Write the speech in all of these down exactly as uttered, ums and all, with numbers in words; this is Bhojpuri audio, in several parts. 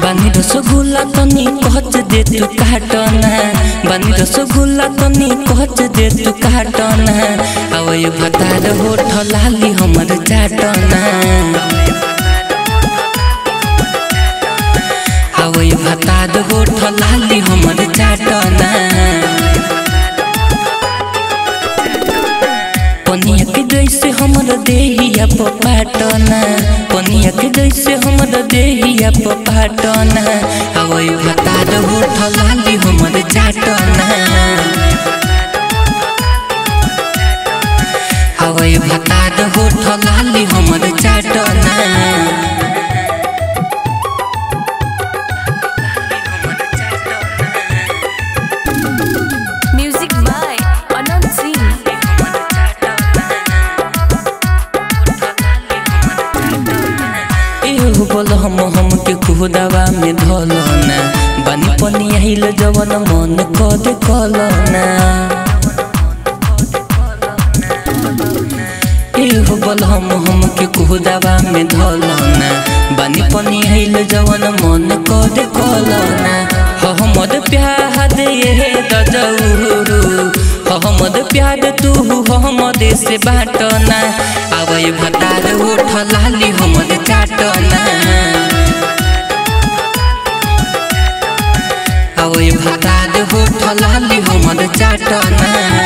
बानी रसगुल्ला तनी कहच दे तू काटना बानी रसगुल्ला तनी कहच दे तू काटना आवय भतार होठ लाली हमर चाटना आवय भतार होठ लाली हमर चाटना पनिया के जैसे हमर देहिया पपाटना पनिया के जैसे हमर देहिया पपाटना आवय भतार होठ लाली हमर चाटना आवय भतार होठ लाली हमर चाटना बोल हम हम के खुदावा में धलना बानी पनी आइल जवन मन कद कलना एहो बोल हम हम के खुदावा में धलना बानी पनी आइल जवन मन कद कलना हमद प्यार ये दजौरू हमद प्यार तू हमद से बाटना आवय भतार होठ लाली हमर चाटना आवय भतार होठ लाली हमर चाटना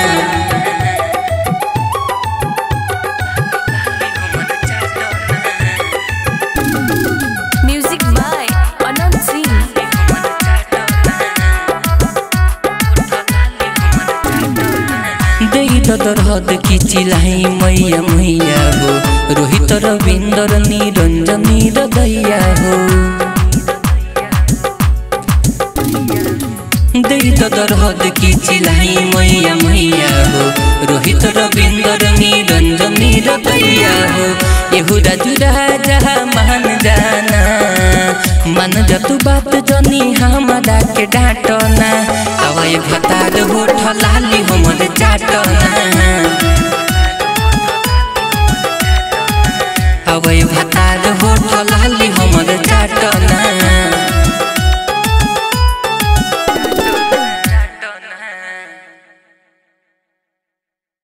दरहद की चिलाई मैया मैया हो रोहित रविंदर निरंजन हृदया हो दरहद की चिलाई मैया मैया हो रोहित रविंदर निरंजन हृदया हो एहू राजू राजा मान जाना मान जा तू बात जनी हमारा के डांटना आवय भतार होठ लाली हमर चाटना